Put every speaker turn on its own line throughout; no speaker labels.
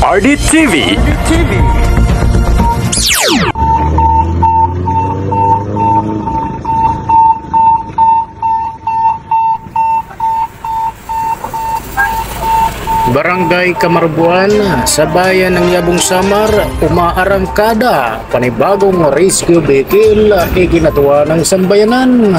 RDTV.
Barangay Kamarbuan, sa bayan ng Yabong Samar, umaarangkada panibagong rescue vehicle iginagawa ng sambayanan.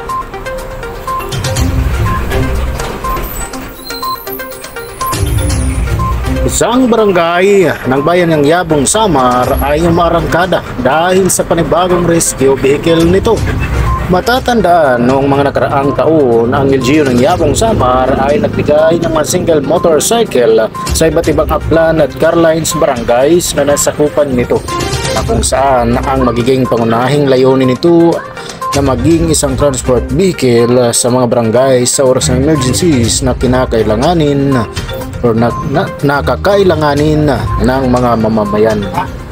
Isang barangay ng bayan ng Yabong Samar ay umaarangkada dahil sa panibagong rescue vehicle nito. Matatandaan noong mga nakaraang taon, ang LGU ng Yabong Samar ay nagbigay ng mga single motorcycle sa iba't ibang Aklan at Carlines barangays na nasakupan nito, na kung saan ang magiging pangunahing layunin nito na maging isang transport vehicle sa mga barangay sa oras ng emergencies na kinakailanganin o nakakailanganin ng mga mamamayan.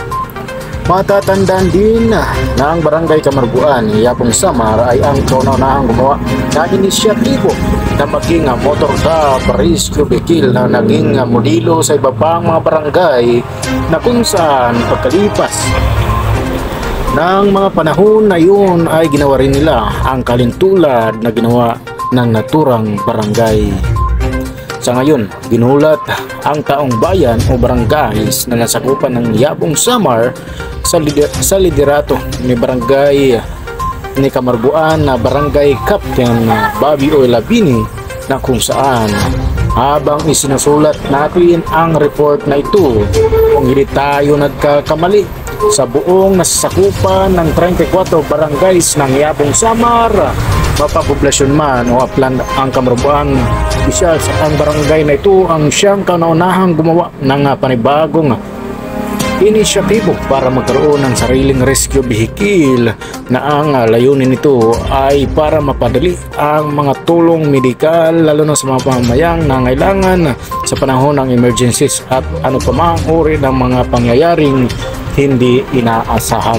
Matatandaan din na ang Barangay Kamarbuan, Yabong Samar ay ang kauna-unahang gumawa na inisyatibo na maging motor cab rescue vehicle na naging modelo sa iba pang mga barangay na kung saan pagkalipas ng mga panahon na yun ay ginawa rin nila ang kalintulad na ginawa ng naturang barangay. Sa ngayon, ginulat ang taong bayan o barangays na nasakupan ng Yabong Samar sa liderato ni Barangay ni Kamarbuan na Barangay Captain Bobby O. Labini, na kung saan habang isinusulat natin ang report na ito, kung hindi tayo nagkakamali, sa buong nasasakupan ng 34 barangays ng Yabong Samar, mapapoblasyon man o Aklan ang Kamarbuan, isa sa ang barangay na ito ang siyang kauna-unahang gumawa ng panibagong inisyatibo para magkaroon ng sariling rescue vehicle na ang layunin nito ay para mapadali ang mga tulong medikal lalo na sa mga pamamayang nangailangan sa panahon ng emergencies at ano pa mang uri ng mga pangyayaring hindi inaasahan.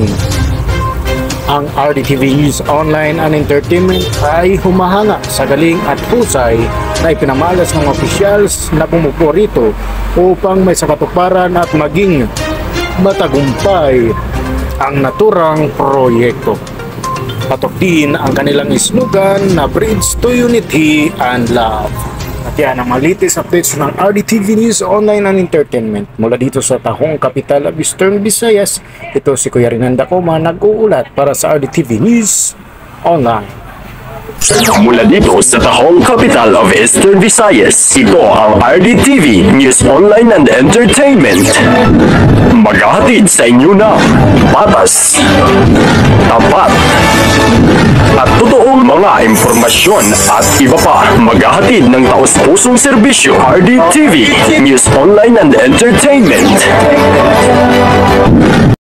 Ang RDTV News Online and Entertainment ay humahanga sa galing at husay na ipinamalas ng opisyals na bumupo rito upang may sakatuparan at maging matagumpay ang naturang proyekto. Patok din ang kanilang isnugan na Bridge to Unity and Love. At yan ang mga latest updates ng RDTV News Online and Entertainment. Mula dito sa Tahong Capital of Eastern Visayas, ito si Kuya Rinanda Coma nag-uulat para sa RDTV News Online.
Mula dito sa Tahong Capital of Eastern Visayas, ito ang RDTV News Online and Entertainment. Maghahatid sa inyo ng patas, tapat, at totoong mga impormasyon at iba pa. Maghahatid ng taus-pusong serbisyo, RDTV News Online and Entertainment.